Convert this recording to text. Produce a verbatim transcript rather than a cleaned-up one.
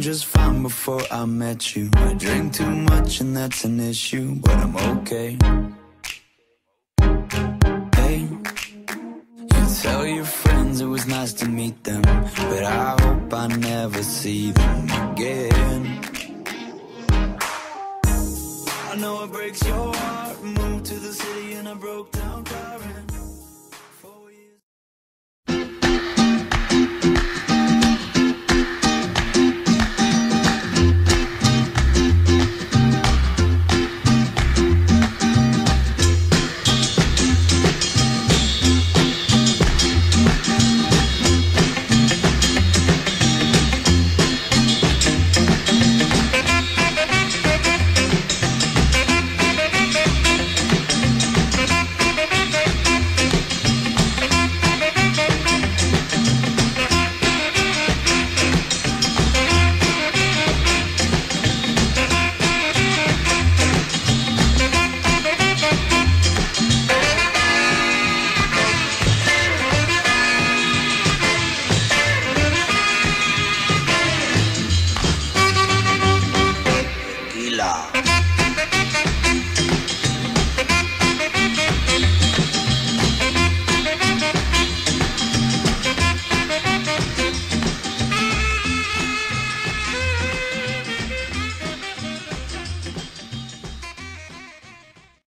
just fine before I met you. I drink too much and that's an issue, but I'm okay. Hey, you tell your friends it was nice to meet them, but I hope I never see them again. I know it breaks your heart. Moved to the city in a broke down car and